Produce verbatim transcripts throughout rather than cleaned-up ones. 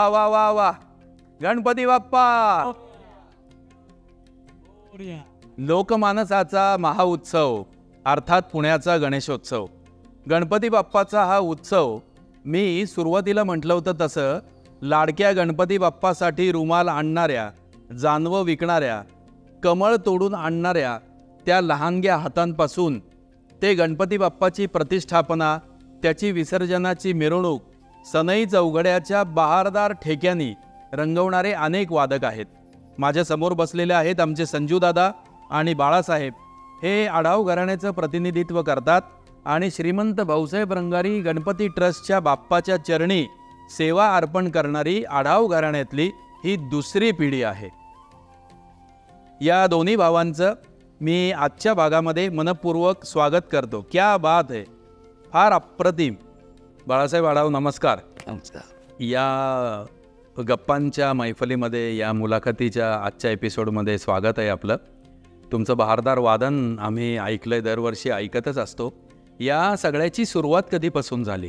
वा वा वा वा गणपती बाप्पा. लोकमानसाचा महाउत्सव अर्थात पुण्याचा गणेशोत्सव. गणपती बाप्पाचा हा उत्सव मी सुरुवातीला म्हटलं होतं तसं लाडक्या गणपती बाप्पासाठी रुमाल आणणाऱ्या, जानवं विकणाऱ्या, कमळ तोडून आणणाऱ्या त्या लहानग्या हातांपासून ते गणपती बाप्पाची प्रतिष्ठापना, त्याची विसर्जनाची मिरवणूक, सनई चौघड्याच्या बहारदार ठेक्यांनी रंगवणारे अनेक वादक आहेत. माझ्यासमोर बसलेले आहेत आमचे संजू दादा आणि बाळासाहेब. हे आढाव घराण्याचं प्रतिनिधित्व करतात आणि श्रीमंत भाऊसाहेब रंगारी गणपती ट्रस्टच्या बाप्पाच्या चरणी सेवा अर्पण करणारी आढाव घराण्यातली ही दुसरी पिढी आहे. या दोन्ही भावांचं मी आजच्या भागामध्ये मनपूर्वक स्वागत करतो. क्या बात आहे, फार अप्रतिम. बाळासाहेब आढाव नमस्कार. नमस्कार. या गप्पांच्या मैफलीमध्ये, या मुलाखतीच्या आजच्या एपिसोडमध्ये स्वागत आहे आपलं. तुमचं बहारदार वादन आम्ही ऐकलं आहे, दरवर्षी ऐकतच असतो. या सगळ्याची सुरुवात कधीपासून झाली?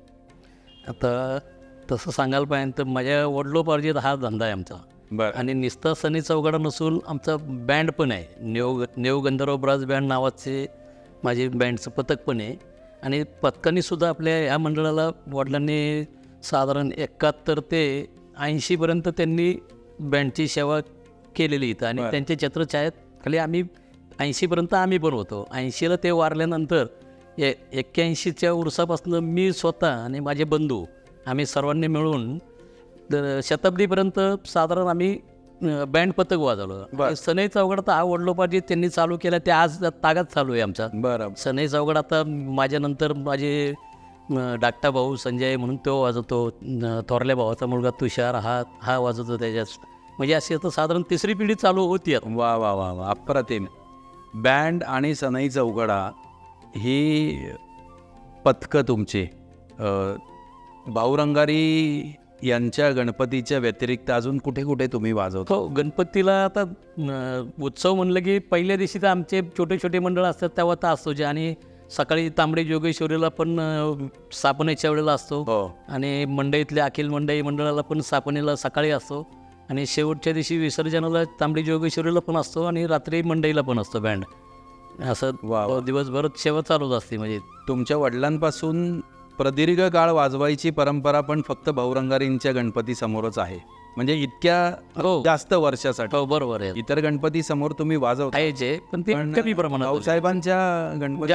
आता तसं सांगायला पाहिजे तर माझ्या वडिलोपार्जित हा धंदा आहे आमचा. बरं. आणि नुसतं सनी चौघडा नसून आमचा बँड पण आहे. नेव नेव गंधर्व ब्रास बँड नावाचे माझे बँडचं पथक पण आहे. आणि पथकांनीसुद्धा आपल्या ह्या मंडळाला वडिलांनी साधारण एकाहत्तर ते ऐंशीपर्यंत त्यांनी बँडची सेवा केलेली इथं. आणि त्यांच्या छत्रछायात खाली आम्ही ऐंशीपर्यंत आम्ही पण होतो. ऐंशीला ते वारल्यानंतर ए एक्क्याऐंशीच्या उरसापासून मी स्वतः आणि माझे बंधू आम्ही सर्वांनी मिळून शताब्दीपर्यंत साधारण आम्ही बँड पथक वाजवलं. सनई चौघड तर हा वडिलोपार्जित त्यांनी चालू केला, ते आज तागात चालू आहे आमचा. बरं. सनई चौघड आता माझ्यानंतर माझे धाकटा भाऊ संजय म्हणून तो वाजवतो. थोरल्या भावाचा मुलगा तुषार हा हा वाजवतो त्याच्यात. म्हणजे अशी आता साधारण तिसरी पिढी चालू होती. वा वा वा वा अप्रतिम. बँड आणि सनई चौघडा ही पथकं तुमची भाऊ रंगारी यांच्या गणपतीच्या व्यतिरिक्त अजून कुठे कुठे तुम्ही वाजवतो? हो, गणपतीला आता उत्सव म्हणलं की पहिल्या दिवशी तर आमचे छोटे छोटे मंडळ असतात तेव्हा तर असतो जे. आणि सकाळी तांबडी जोगेश्वरीला पण स्थापनेच्या वेळेला असतो. हो. आणि मंडईतल्या अखिल मंडई मंडळाला पण स्थापनेला सकाळी असतो. आणि शेवटच्या दिवशी विसर्जनाला तांबडी जोगेश्वरीला पण असतो आणि रात्री मंडईला पण असतो बँड. असं दिवसभर सेवा चालूच असते. म्हणजे तुमच्या वडिलांपासून प्रदीर्घ काळ वाजवायची परंपरा पण फक्त भाऊ रंगारींच्या गणपती समोरच आहे. म्हणजे इतक्या हो जास्त वर्षासाठी. हो बरोबर आहे. इतर गणपती समोर तुम्ही वाजवता पण ते कमी प्रमाणात. भाऊसाहेबांच्या गणपती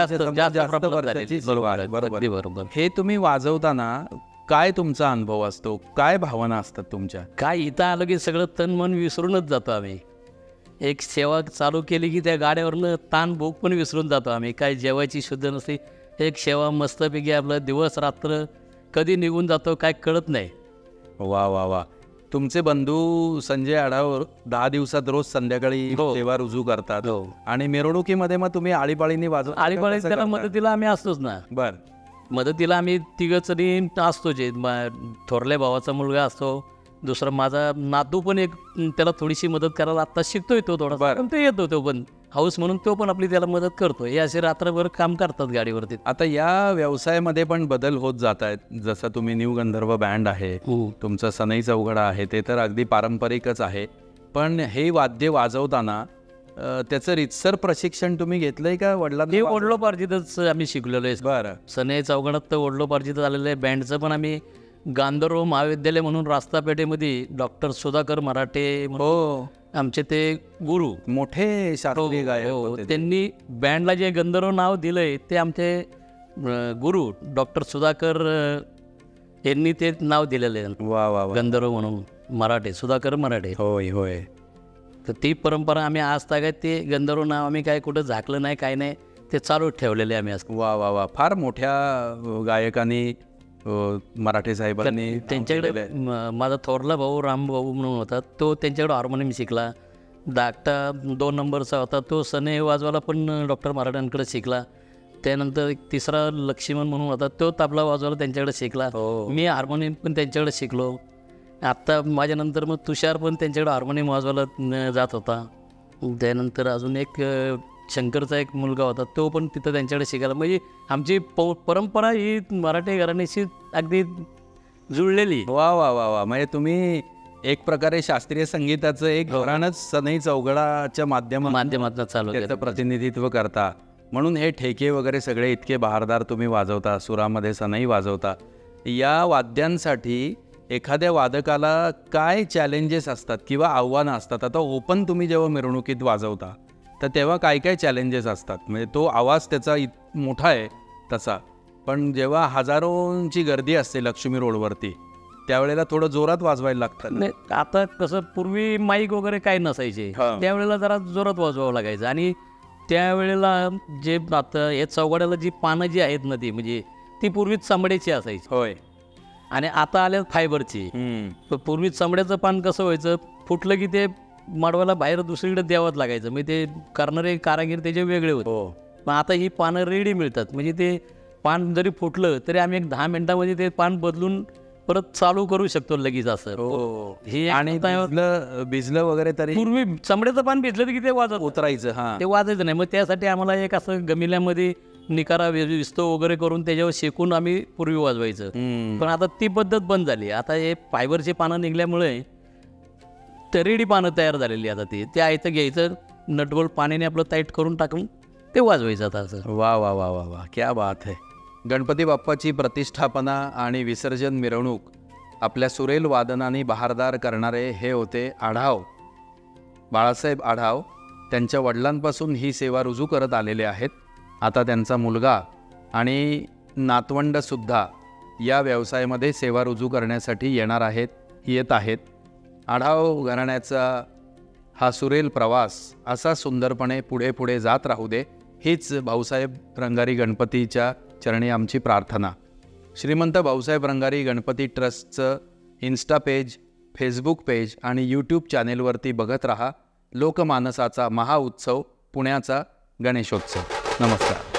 बरोबर. हे तुम्ही वाजवताना काय तुमचा अनुभव असतो, काय भावना असतात तुमच्या? काय इथं आलं की सगळं तन मन विसरूनच जातो आम्ही. एक सेवा चालू केली की त्या गाड्यावरनं ताण भूक पण विसरून जातो आम्ही. काय जेवायची शुद्ध नसते. एक सेवा मस्तपैकी आपलं दिवस रात्र कधी निघून जातो काय कळत नाही. वा वा वा. तुमचे बंधू संजय आढाव दहा दिवसात रोज संध्याकाळी सेवा रुजू करतात. आणि मिरवणुकीमध्ये मग तुम्ही आळीपाळीने वाजव? आळीपाळी त्याला मदतीला आम्ही असतोच ना. बर. मदतीला आम्ही तिघंजणी असतो. जे थोरल्या भावाचा मुलगा असतो, दुसरा माझा नातू पण एक त्याला थोडीशी मदत करायला आत्ता शिकतोय तो थोडा. पण तो येतो तो पण हाऊस म्हणून तो पण आपली त्याला मदत करतो. हे असे रात्रभर काम करतात गाडीवरती. आता या व्यवसायामध्ये पण बदल होत जात आहेत. जसं तुम्ही न्यू गंधर्व बँड आहे, तुमचं सनई चौघडा आहे, ते तर अगदी पारंपरिकच आहे. पण हे वाद्य वाजवताना त्याचं रितसर प्रशिक्षण तुम्ही घेतलंय का वडिलांना? हे वडिलोपार्जितच आम्ही शिकलेलो आहे. बरं. सनई चौघडात तर वडिलोपार्जित आलेलं आहे. बँडचं पण आम्ही गांधर्व महाविद्यालय म्हणून रास्तापेठेमध्ये डॉक्टर सुधाकर मराठे हो आमचे ते गुरु, मोठे शास्त्रीय गायक, त्यांनी बँडला जे गंधर्व नाव दिलंय ते आमचे गुरु डॉक्टर सुधाकर यांनी ते नाव दिलेलं आहे. वा वा. गंधर्व म्हणून मराठे, सुधाकर मराठे. होय होय. तर ती परंपरा आम्ही आज तागायत ते गंधर्व नाव आम्ही काय कुठं झाकलं नाही, काय नाही, ते चालूच ठेवलेले आम्ही आज. वा वा वा. फार मोठ्या गायकांनी मराठे साहेबांनी त्यांच्याकडे माझा थोरला भाऊ राम भाऊ म्हणून होता, तो त्यांच्याकडे हार्मोनियम शिकला. धाकटा दोन नंबरचा होता तो सनई वाजवायला पण डॉक्टर मराठ्यांकडे शिकला. त्यानंतर एक तिसरा लक्ष्मण म्हणून होता तो तबला वाजवायला त्यांच्याकडे शिकला. मी हार्मोनियम पण त्यांच्याकडे शिकलो. आत्ता माझ्यानंतर मग तुषार पण त्यांच्याकडे हार्मोनियम वाजवायला जात होता. त्यानंतर अजून एक शंकरचा एक मुलगा होता तो पण तिथं त्यांच्याकडे शिकायला. म्हणजे आमची प परंपरा ही मराठी घराण्याशी अगदी जुळलेली. वा वा वा वा म्हणजे तुम्ही एक प्रकारे शास्त्रीय संगीताचं एक घरानंच सनई चौघडाच्या माध्यमातून माध्यमातून चालू त्याचं प्रतिनिधित्व करता. म्हणून हे ठेके वगैरे सगळे इतके बहारदार तुम्ही वाजवता, सुरामध्ये सनई वाजवता. या वाद्यांसाठी एखाद्या वादकाला काय चॅलेंजेस असतात किंवा आव्हानं असतात? आता ओपन तुम्ही जेव्हा मिरवणुकीत वाजवता तर तेव्हा काय काय चॅलेंजेस असतात? म्हणजे तो आवाज त्याचा इत मोठा आहे तसा, पण जेव्हा हजारोंची गर्दी असते लक्ष्मी रोडवरती त्यावेळेला थोडं जोरात वाजवायला लागतं. नाही, आता कसं पूर्वी माईक वगैरे काही नसायचे, त्यावेळेला जरा जोरात वाजवावं लागायचं. आणि त्यावेळेला जे आता हे चौघड्याला जी पानं जी आहेत ना ती म्हणजे ती पूर्वी चमड्याची असायची. होय. आणि आता आल्या फायबरची. पूर्वी चमड्याचं पान कसं व्हायचं, फुटलं की ते माडवाला बाहेर दुसरीकडे द्यावंच लागायचं. म्हणजे ते करणारे कारागीर त्याचे वेगळे होते. पण आता ही पानं रेडी मिळतात. म्हणजे ते पान जरी फुटलं तरी आम्ही एक दहा मिनिटांमध्ये ते पान बदलून परत चालू करू शकतो लगेच असं. हे आणि भिजलं भिजलं वगैरे तरी पूर्वी चमड्याचं पान भिजलं की ते वाजत उतरायचं. हां, ते वाजायचं नाही. मग त्यासाठी आम्हाला एक असं गमिल्यामध्ये निकारा विस्तो वगैरे करून त्याच्यावर शेकून आम्ही पूर्वी वाजवायचं. पण आता ती पद्धत बंद झाली. आता हे फायबरची पानं निघल्यामुळे रेडी पानं तयार झालेली. आता ती ते आयतं घ्यायचं, नटबोल्ट पाण्याने आपलं टाईट करून टाकून ते वाजवायचं आता असं. वा वा वा वा वा, क्या बात है. गणपती बाप्पाची प्रतिष्ठापना आणि विसर्जन मिरवणूक आपल्या सुरेल वादनाने बहारदार करणारे हे होते आढाव, बाळासाहेब आढाव. त्यांच्या वडिलांपासून ही सेवा रुजू करत आलेले आहेत. आता त्यांचा मुलगा आणि नातवंडसुद्धा या व्यवसायामध्ये सेवा रुजू करण्यासाठी येणार आहेत, येत आहेत. आढाव घराण्याचा हा सुरेल प्रवास असा सुंदरपणे पुढे पुढे जात राहू दे, हीच भाऊसाहेब रंगारी गणपतीच्या चरणी आमची प्रार्थना. श्रीमंत भाऊसाहेब रंगारी गणपती ट्रस्टचं इन्स्टा पेज, फेसबुक पेज आणि यूट्यूब चॅनेलवरती बघत रहा लोकमानसाचा महाउत्सव, पुण्याचा गणेशोत्सव. नमस्कार.